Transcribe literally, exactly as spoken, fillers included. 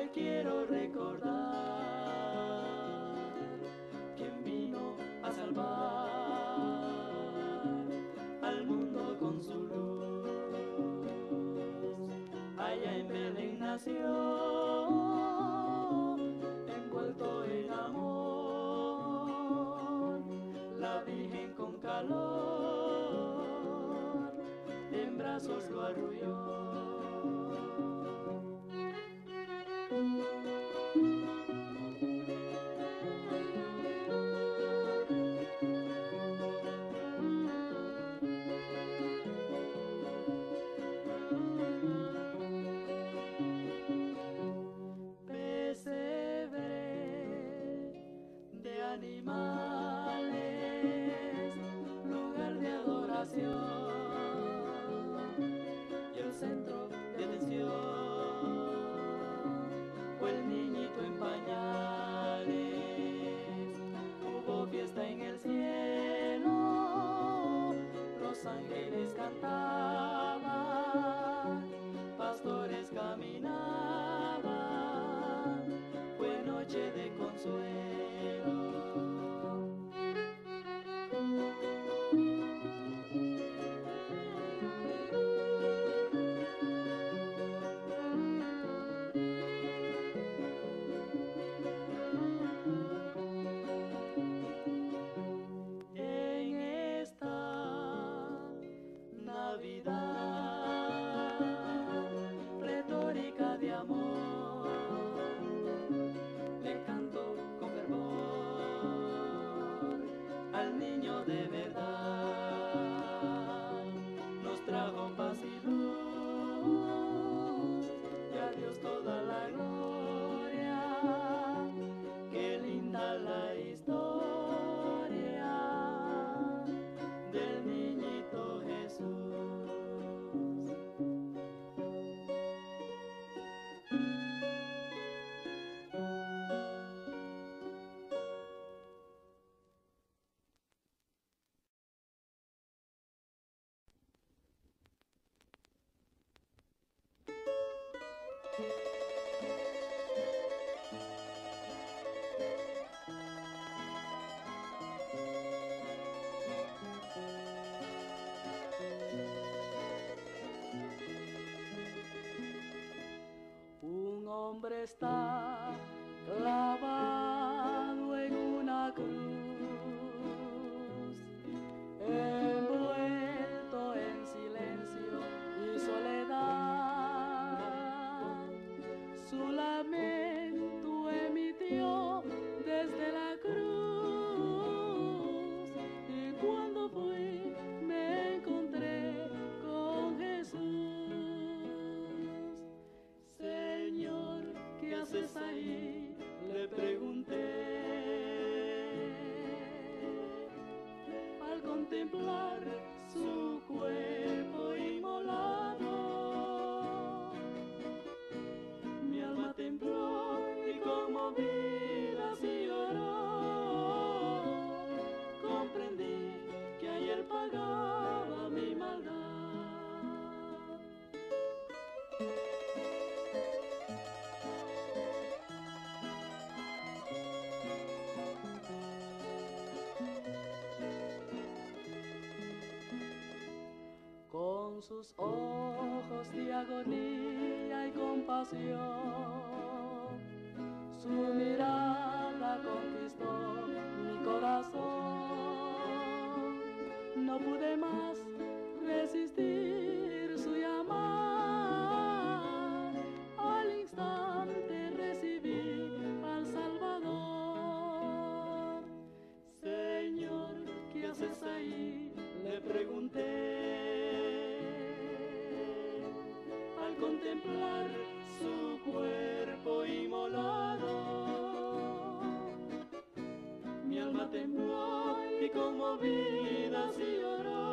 Hoy quiero recordar quién vino a salvar al mundo con su luz. Allá en Belén nació, envuelto en amor, la Virgen con calor, en brazos lo arrulló. Animales, lugar de adoración y el centro de atención fue el niñito en pañales. Hubo fiesta en el cielo, los ángeles cantaban, pastores caminaban, fue noche de consuelo. Está clavado en una cruz, envuelto en silencio y soledad. Su lamento emitió desde la cruz, y cuando fui me encontré con Jesús. ¿Qué haces ahí?, le pregunté. Al contemplar su cuerpo inmolado, mi alma tembló y conmovida así lloró. Comprendí que ayer pagaba mi maldad. Con sus ojos de agonía y compasión, su mirada conquistó mi corazón. No pude más resistir su llamar, al instante recibí al Salvador. Señor, ¿qué haces ahí?, le pregunté. Al contemplar su cuerpo inmolado, mi alma tembló y conmovida así lloró.